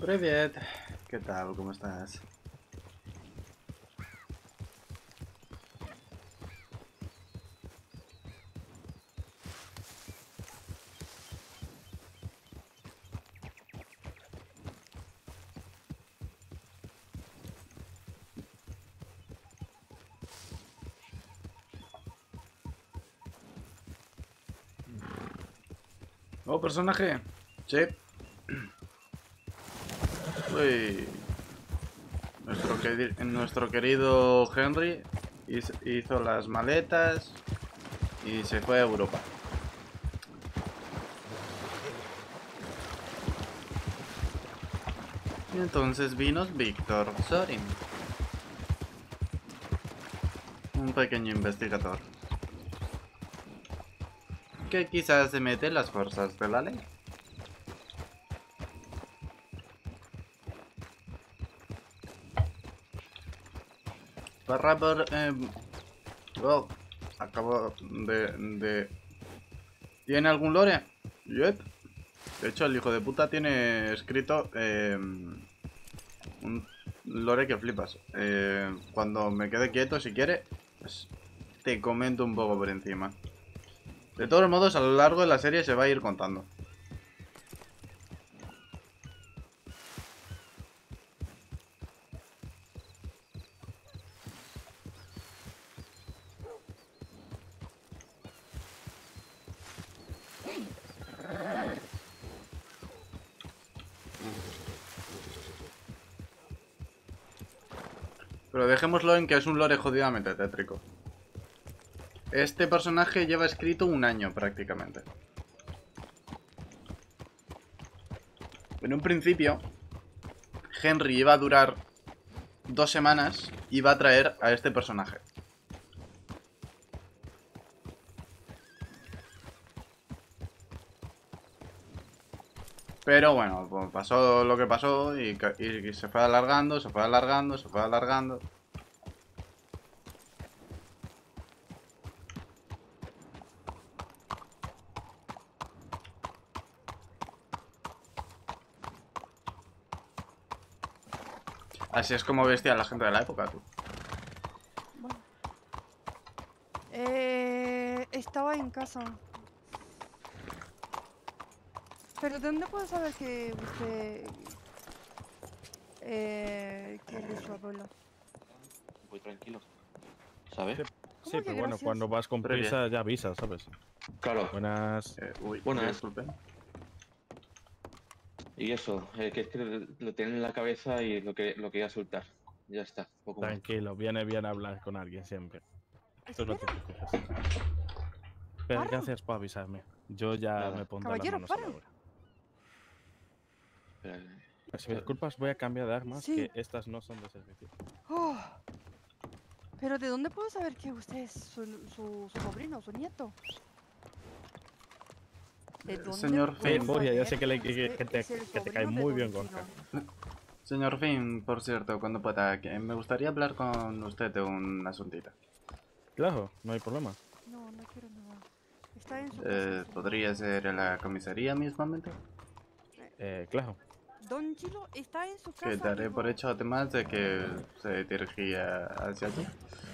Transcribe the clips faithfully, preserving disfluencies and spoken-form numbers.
Привет, ¿qué tal? ¿Cómo estás? Oh, personaje. Sí. Uy. Nuestro, queri- nuestro querido Henry hizo hizo las maletas y se fue a Europa. Y entonces vino Víctor Sorin, un pequeño investigador, que quizás se mete en las fuerzas de la ley. Para por... Eh, oh, acabo de, de... ¿Tiene algún lore? Yep. De hecho, el hijo de puta tiene escrito eh, un lore que flipas. Eh, cuando me quede quieto, si quiere, pues te comento un poco por encima. De todos modos, a lo largo de la serie se va a ir contando. Pero dejémoslo en que es un lore jodidamente tétrico. Este personaje lleva escrito un año prácticamente. En un principio, Henry iba a durar dos semanas y iba a traer a este personaje. Pero bueno, pues pasó lo que pasó y, y se fue alargando, se fue alargando, se fue alargando. Así es como vestía la gente de la época, tú. Bueno. Eh, estaba en casa. Pero ¿de dónde puedo saber que usted... Eh, que él es su abuelo? Voy tranquilo, ¿sabes? Sí, ¿Cómo sí, que pero bueno, gracias? cuando vas con Previa. prisa ya avisas, ¿sabes? Claro. Buenas. Eh, uy, Buenas. disculpen. Y eso, eh, que es que lo, lo tiene en la cabeza y lo que lo quería soltar. Ya está, poco más. Tranquilo, viene bien hablar con alguien siempre. Tú no te Espera, preocupes. Pero para. gracias por avisarme. Yo ya me Nada. pondré las Caballero, manos a para. la obra. Espera, Si me espera. disculpas, voy a cambiar de armas, Sí. que estas no son de servicio. Oh, pero ¿de dónde puedo saber que usted es su, su, su sobrino, su nieto? ¿De Eh, dónde señor puedo Sí, Finn. Furia, ya saber sé que, le- que que- usted que te, es el que te cae sobrino de muy Don bien Chino? Gorka. Señor Finn, por cierto, cuando pueda, que me gustaría hablar con usted de un asuntito. Claro, no hay problema. No, no quiero nada. Está en su casa, Eh, sí. ¿Podría ser en la comisaría mismamente? Eh, claro. Don Chilo está en su Que casa, daré por digo. hecho además de que se dirigía hacia allí.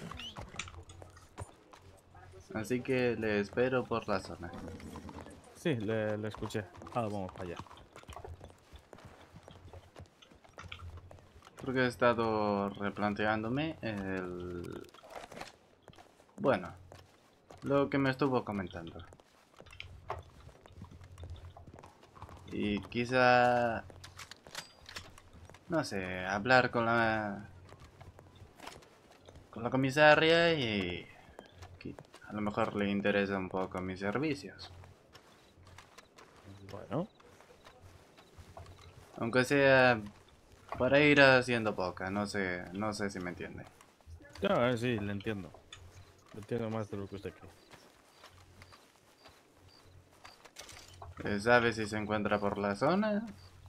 Así que le espero por la zona. Sí, le, le escuché. Ahora vamos para allá. Porque he estado replanteándome el... Bueno, lo que me estuvo comentando. Y quizá... No sé, hablar con la... Con la comisaria y... que a lo mejor le interesa un poco mis servicios. Bueno, Aunque sea para ir haciendo poca, no sé, no sé si me entiende. ya, eh, sí, le entiendo. Le entiendo más de lo que usted cree. Eh, ¿Sabe si se encuentra por la zona?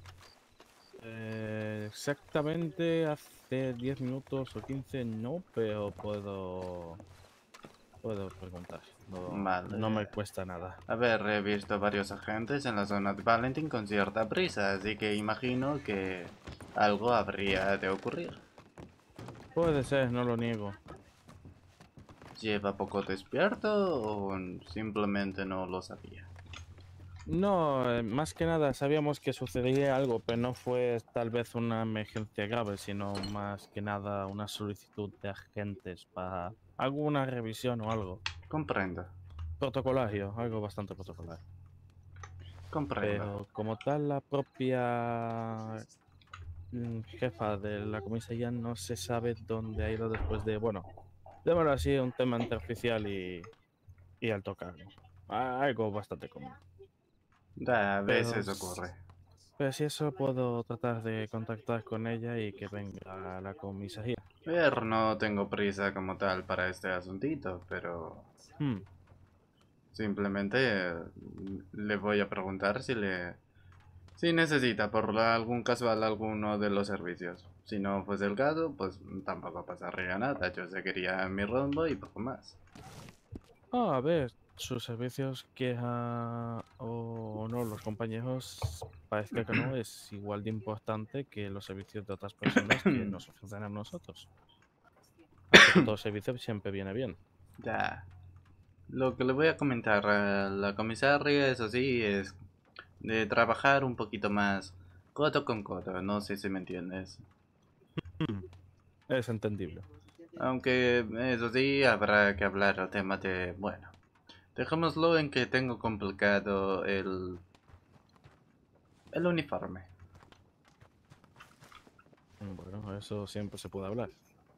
Eh, exactamente hace diez minutos o quince no, pero puedo Puedo preguntar. No, Vale. no me cuesta nada. A ver, he visto varios agentes en la zona de Valentín con cierta prisa, así que imagino que algo habría de ocurrir. Puede ser, no lo niego. ¿Lleva poco despierto o simplemente no lo sabía? No, eh, más que nada sabíamos que sucedería algo, pero no fue tal vez una emergencia grave, sino más que nada una solicitud de agentes para alguna revisión o algo. Comprendo, Protocolario, algo bastante protocolario. comprendo. Pero como tal, la propia mm, jefa de la comisaría no se sabe dónde ha ido después de, bueno, démoslo así, un tema interoficial y, y alto cargo. Ah, algo bastante común. Da, a Pero, veces ocurre. pero si eso puedo tratar de contactar con ella y que venga a la comisaría. A ver, no tengo prisa como tal para este asuntito, pero Hmm, simplemente eh, le voy a preguntar si le... Si necesita por la- algún casual alguno de los servicios. Si no fuese el caso, pues tampoco pasaría nada. Yo seguiría mi rumbo y poco más. Ah, a ver, sus servicios que ah, o no los compañeros parezca que no es igual de importante que los servicios de otras personas que nos ofrecen a nosotros. Así que todo servicio siempre viene bien. Ya. Lo que le voy a comentar a la comisaria, eso sí, es de trabajar un poquito más codo con codo. No sé si me entiendes. Hmm, es entendible. Aunque eso sí, habrá que hablar el tema de... Bueno, dejémoslo en que tengo complicado el... el uniforme. Bueno, eso siempre se puede hablar.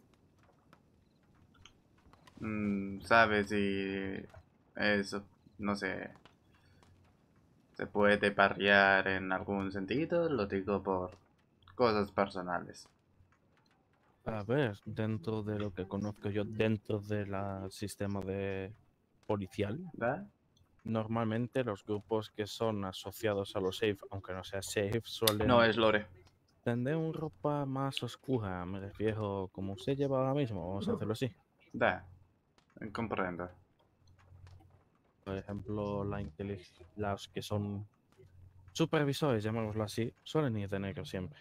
Mm, ¿sabes si eso, no sé, se puede parrear en algún sentido? Lo digo por cosas personales. A ver, dentro de lo que conozco yo, dentro del sistema de policial, ¿Da? normalmente los grupos que son asociados a los safe, aunque no sea safe, No suelen es Lore. tener una ropa más oscura. Me refiero como usted lleva ahora mismo, vamos a hacerlo así. Da, comprendo. Por ejemplo, la intelig- los que son supervisores, llamémoslo así, suelen ir de negro siempre.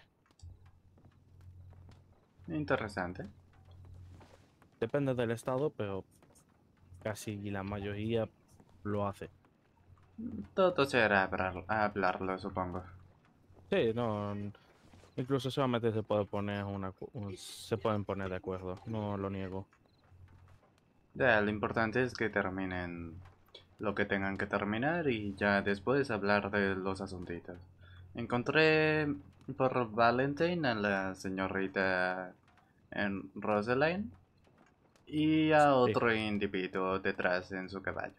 Interesante. Depende del estado, pero casi la mayoría lo hace. Todo será hablar- hablarlo, supongo. Sí, no, incluso solamente se puede poner una, cu- un- se pueden poner de acuerdo, no lo niego. Ya, lo importante es que terminen lo que tengan que terminar y ya después hablar de los asuntitos. Encontré por Valentine a la señorita en Rosaline y a Sí. otro individuo detrás en su caballo.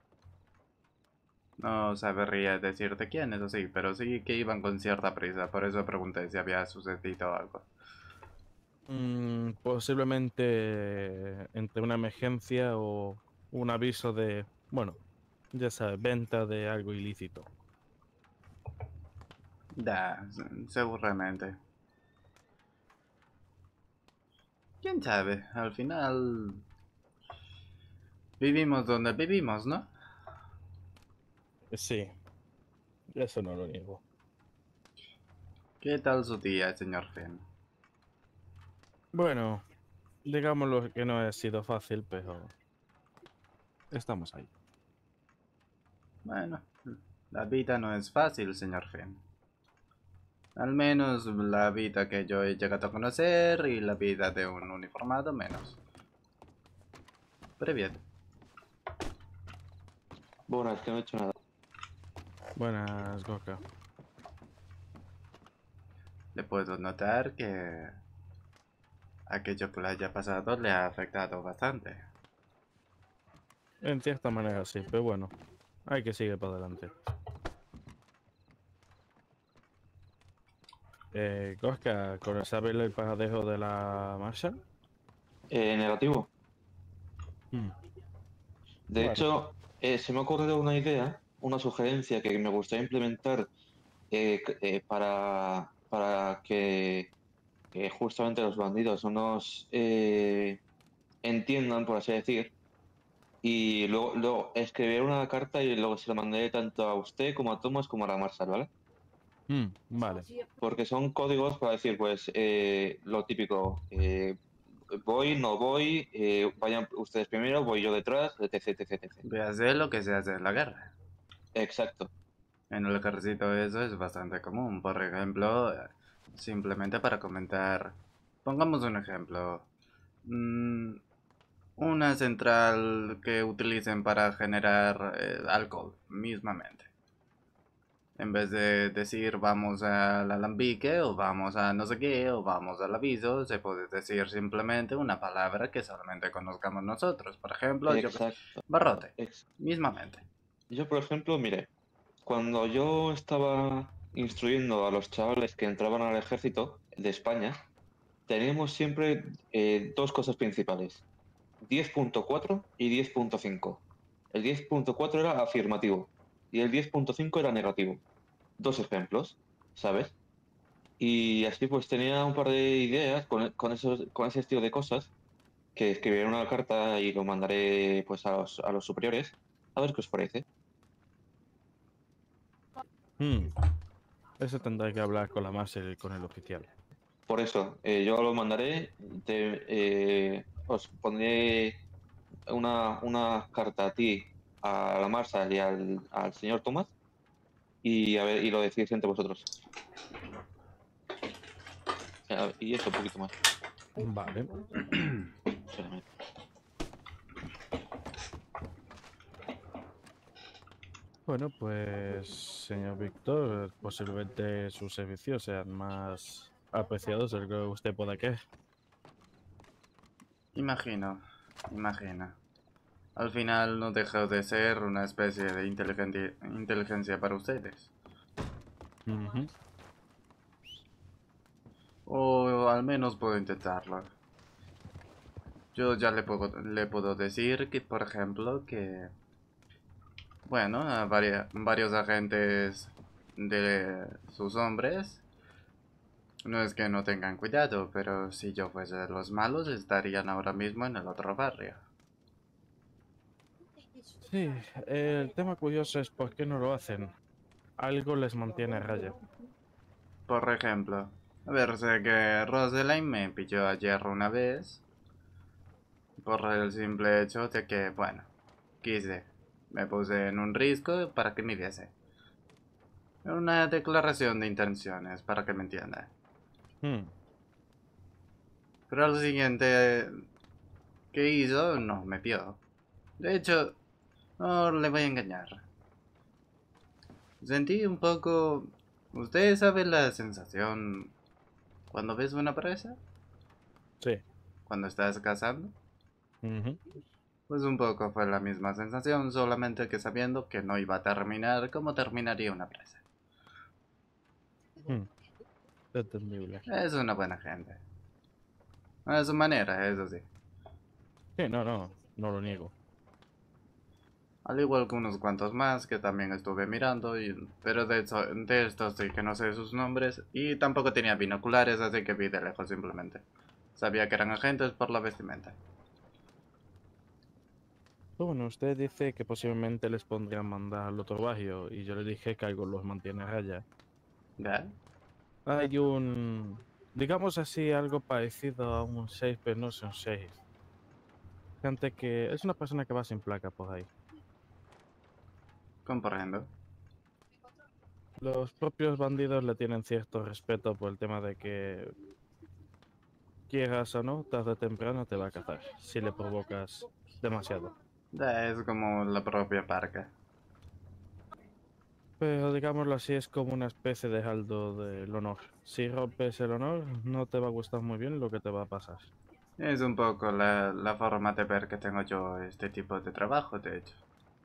No sabría decirte quién, eso sí, pero sí que iban con cierta prisa, por eso pregunté si había sucedido algo. Mm, posiblemente entre una emergencia o un aviso de, bueno, ya sabes, venta de algo ilícito. Da, se- seguramente. ¿Quién sabe? Al final vivimos donde vivimos, ¿no? Sí, eso no lo niego. ¿Qué tal su día, señor Finn? Bueno, digámoslo que no ha sido fácil, pero estamos ahí. Bueno, la vida no es fácil, señor Finn. Al menos la vida que yo he llegado a conocer y la vida de un uniformado menos. Pero bien, Bueno, es que no he hecho nada. Buenas, Goka. le puedo notar que aquello que le haya pasado le ha afectado bastante. En cierta manera sí, pero bueno, hay que seguir para adelante. Eh, Goska, ¿sabes el paradero de la Marshall? Eh, negativo. Hmm, De Bueno. hecho, eh, se me ha ocurrido una idea, una sugerencia que me gustaría implementar eh, c- eh, para, para que, que justamente los bandidos no nos eh, entiendan, por así decir, Y luego, luego escribiré una carta y luego se la mandaré tanto a usted como a Thomas como a la Marshall, ¿vale? Mm, vale. Porque son códigos para decir, pues, eh, lo típico, eh, voy, no voy, eh, vayan ustedes primero, voy yo detrás, etc, etc, etcétera. Voy a hacer lo que se hace en la guerra. Exacto. En el ejército eso es bastante común. Por ejemplo, eh, simplemente para comentar. Pongamos un ejemplo. Mm, una central que utilicen para generar eh, alcohol, mismamente. En vez de decir vamos al alambique o vamos a no sé qué o vamos al aviso, se puede decir simplemente una palabra que solamente conozcamos nosotros. Por ejemplo, yo que sé, Exacto. barrote, Ex- mismamente. Yo, por ejemplo, mire, cuando yo estaba instruyendo a los chavales que entraban al ejército de España, teníamos siempre eh, dos cosas principales, diez punto cuatro y diez punto cinco. El diez punto cuatro era afirmativo y el diez punto cinco era negativo. Dos ejemplos, ¿sabes? Y así pues tenía un par de ideas con, con, esos, con ese estilo de cosas que escribiré una carta y lo mandaré pues a los, a los superiores. A ver qué os parece. Mm, eso tendrá que hablar con la máster y con el oficial. Por eso, eh, yo lo mandaré, te, eh, os pondré una, una carta a ti, a la Marshal y al, al señor Thomas y, a ver, y lo decís entre vosotros. A ver, y eso, un poquito más. Vale. Espérame. Bueno, pues, señor Víctor, posiblemente sus servicios sean más apreciados de lo que usted pueda creer. Imagino, imagino. Al final no deja de ser una especie de inteligencia, inteligencia para ustedes. Ujú. O al menos puedo intentarlo. Yo ya le puedo, le puedo decir que, por ejemplo, que... Bueno, a varia- varios agentes de sus hombres... No es que no tengan cuidado, pero si yo fuese de los malos estarían ahora mismo en el otro barrio. Sí, el tema curioso es por qué no lo hacen. Algo les mantiene a raya. Por ejemplo, a ver, sé que Rosaline me pilló ayer una vez por el simple hecho de que, bueno, quise. Me puse en un risco para que me viese. Una declaración de intenciones, para que me entienda. Mm, Pero al siguiente que hizo, no me vio. De hecho, no le voy a engañar. Sentí un poco... ¿Usted sabe la sensación cuando ves una presa? sí. Cuando estás cazando. Ujú. Pues un poco fue la misma sensación, solamente que sabiendo que no iba a terminar como terminaría una presa. Mm, entendible. Es una buena gente. A su manera, eso sí. Sí, no, no, no lo niego. Al igual que unos cuantos más que también estuve mirando, y, pero de, eso- de estos sí que no sé sus nombres, y tampoco tenía binoculares, así que vi de lejos simplemente. Sabía que eran agentes por la vestimenta. Pero bueno, usted dice que posiblemente les pondrían mandar al otro barrio y yo le dije que algo los mantiene a raya. ¿Ya? Hay un, digamos así, algo parecido a un safe, pero no es un safe. Gente que es una persona que va sin placa por ahí. Comprendo. Los propios bandidos le tienen cierto respeto por el tema de que quieras o no, tarde o temprano te va a cazar si le provocas demasiado. Ya es como la propia parca. Pero digámoslo así, es como una especie de haldo del honor. Si rompes el honor, no te va a gustar muy bien lo que te va a pasar. Es un poco la, la forma de ver que tengo yo este tipo de trabajo, de hecho.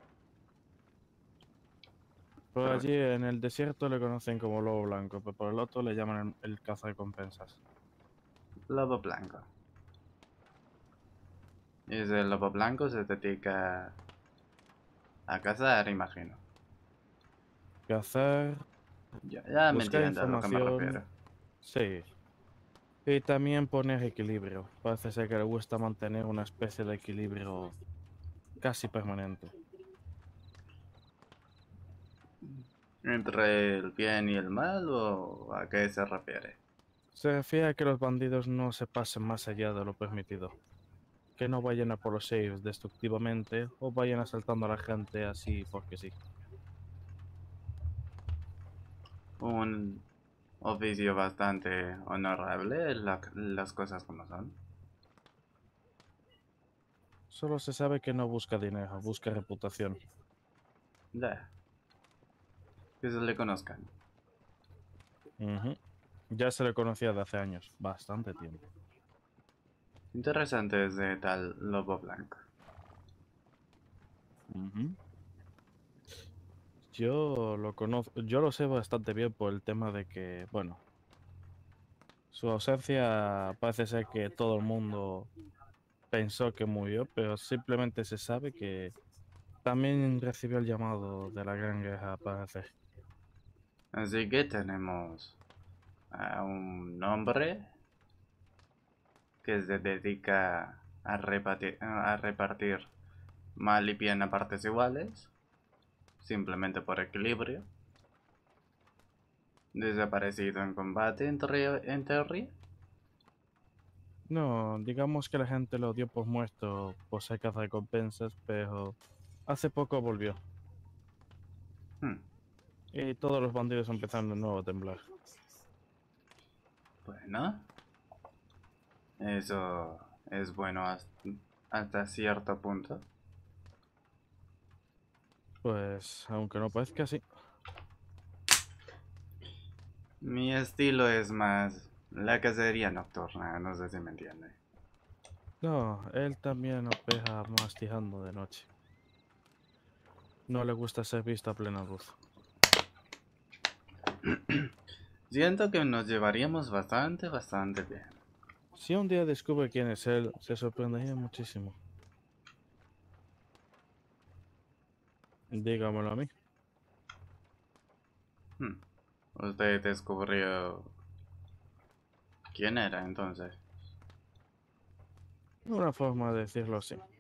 Por Pero allí en el desierto le conocen como lobo blanco, pero por el otro le llaman el, el cazarrecompensas. lobo blanco. Y ese lobo blanco se dedica a cazar, imagino. Cazar, Ya, ya me buscar entiende a lo que me información, refiero. sí. Y también poner equilibrio. Parece ser que le gusta mantener una especie de equilibrio casi permanente. ¿Entre el bien y el mal o a qué se refiere? Se refiere a que los bandidos no se pasen más allá de lo permitido. Que no vayan a por los safes destructivamente o vayan asaltando a la gente así porque sí. Un oficio bastante honorable, la- las cosas como son. Solo se sabe que no busca dinero, busca reputación. Ya, que se le conozcan. Ujú. Ya se le conocía de hace años, bastante tiempo. Interesante ese tal Lobo Blanco. Ujú. Yo lo conozco, yo lo sé bastante bien por el tema de que, bueno, su ausencia parece ser que todo el mundo pensó que murió, pero simplemente se sabe que también recibió el llamado de la Gran Guerra, parece. Así que tenemos a un hombre que se dedica a repartir, a repartir mal y bien a partes iguales, simplemente por equilibrio. Desaparecido en combate, en, teoría- en teoría. No, digamos que la gente lo dio por muerto por ser recompensas, pero hace poco volvió. Hmm, Y todos los bandidos empezaron de nuevo a temblar. Bueno, eso es bueno hasta, hasta cierto punto. Pues, aunque no parezca así. Mi estilo es más la cacería nocturna, no sé si me entiende. No, él también opera masticando de noche. No le gusta ser visto a plena luz. Siento que nos llevaríamos bastante, bastante bien. Si un día descubre quién es él, se sorprendería muchísimo. Dígamelo a mí. Hmm, Usted descubrió quién era entonces. Una forma de decirlo así.